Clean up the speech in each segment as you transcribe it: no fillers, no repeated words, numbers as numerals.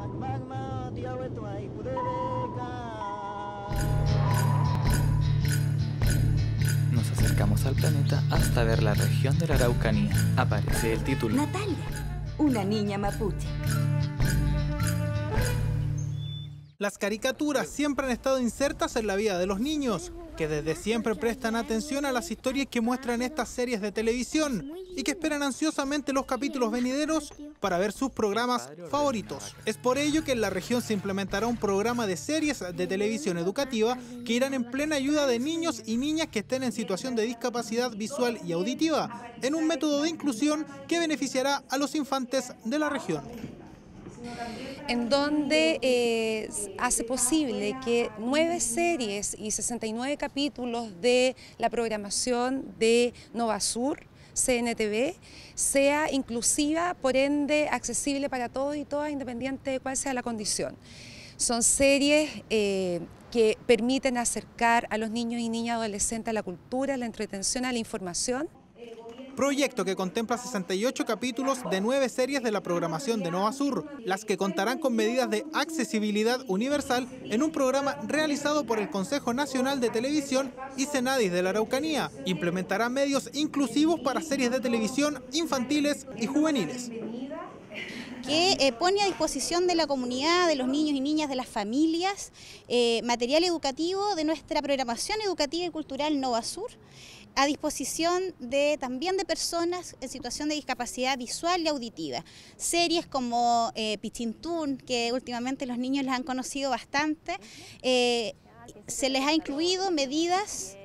Nos acercamos al planeta hasta ver la región de la Araucanía. Aparece el título. Natalia, una niña mapuche. Las caricaturas siempre han estado insertas en la vida de los niños, que desde siempre prestan atención a las historias que muestran estas series de televisión y que esperan ansiosamente los capítulos venideros para ver sus programas favoritos. Es por ello que en la región se implementará un programa de series de televisión educativa que irán en plena ayuda de niños y niñas que estén en situación de discapacidad visual y auditiva, en un método de inclusión que beneficiará a los infantes de la región. En donde hace posible que 9 series y 69 capítulos de la programación de Novasur, CNTV, sea inclusiva, por ende accesible para todos y todas, independiente de cuál sea la condición. Son series que permiten acercar a los niños y niñas adolescentes a la cultura, a la entretención, a la información. Proyecto que contempla 68 capítulos de 9 series de la programación de Novasur, las que contarán con medidas de accesibilidad universal en un programa realizado por el Consejo Nacional de Televisión y Senadis de la Araucanía. Implementará medios inclusivos para series de televisión infantiles y juveniles. Que pone a disposición de la comunidad, de los niños y niñas, de las familias, material educativo de nuestra programación educativa y cultural Novasur, a disposición también de personas en situación de discapacidad visual y auditiva. Series como Pichintún, que últimamente los niños las han conocido bastante, se les ha incluido medidas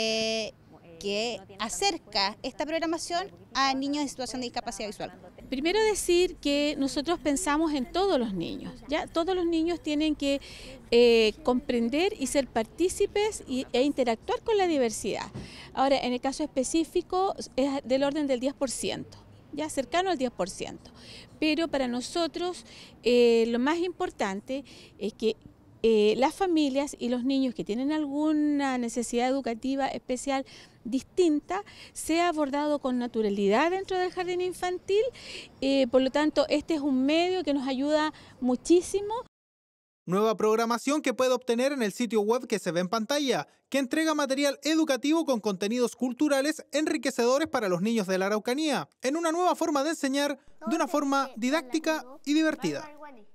que acerca esta programación a niños en situación de discapacidad visual. Primero decir que nosotros pensamos en todos los niños, ¿ya? Todos los niños tienen que comprender y ser partícipes e interactuar con la diversidad. Ahora, en el caso específico es del orden del 10%, ya cercano al 10%. Pero para nosotros lo más importante es que las familias y los niños que tienen alguna necesidad educativa especial distinta sea abordado con naturalidad dentro del jardín infantil. Por lo tanto, este es un medio que nos ayuda muchísimo. Nueva programación que puede obtener en el sitio web que se ve en pantalla, que entrega material educativo con contenidos culturales enriquecedores para los niños de la Araucanía, en una nueva forma de enseñar, de una forma didáctica y divertida.